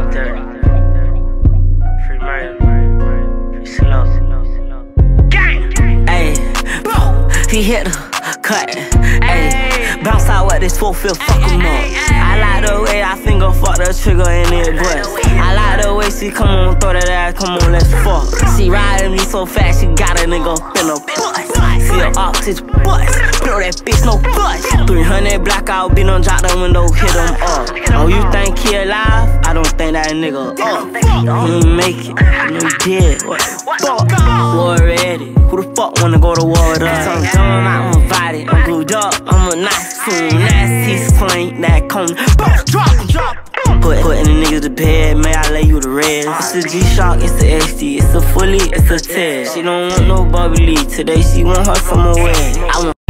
Free murder. Free slow. Ayy, he hit her, cut. Ayy, bounce out with this 4-5, fuck him up. I like the way I finger fuck the trigger in it bust. I like the way she come on, throw that ass, come on, let's fuck. She riding me so fast, she got a nigga in a bus. See her oxygen bust, blow that bitch no bust. 300 blackout, be done drop the window, hit him up. Oh, you think he alive? I don't think that nigga up. He ain't make it, he dead. What the fuck? War ready. Who the fuck wanna go to war with us? I'm dumb, I'm invited, I'm glued up, I'm a nice fool. Nasty slang, that cone, drop. Putting the niggas to bed, may I lay you the red. It's a G-Shock, it's a XD, it's a fully, it's a 10. She don't want no bubbly, today she want her from away.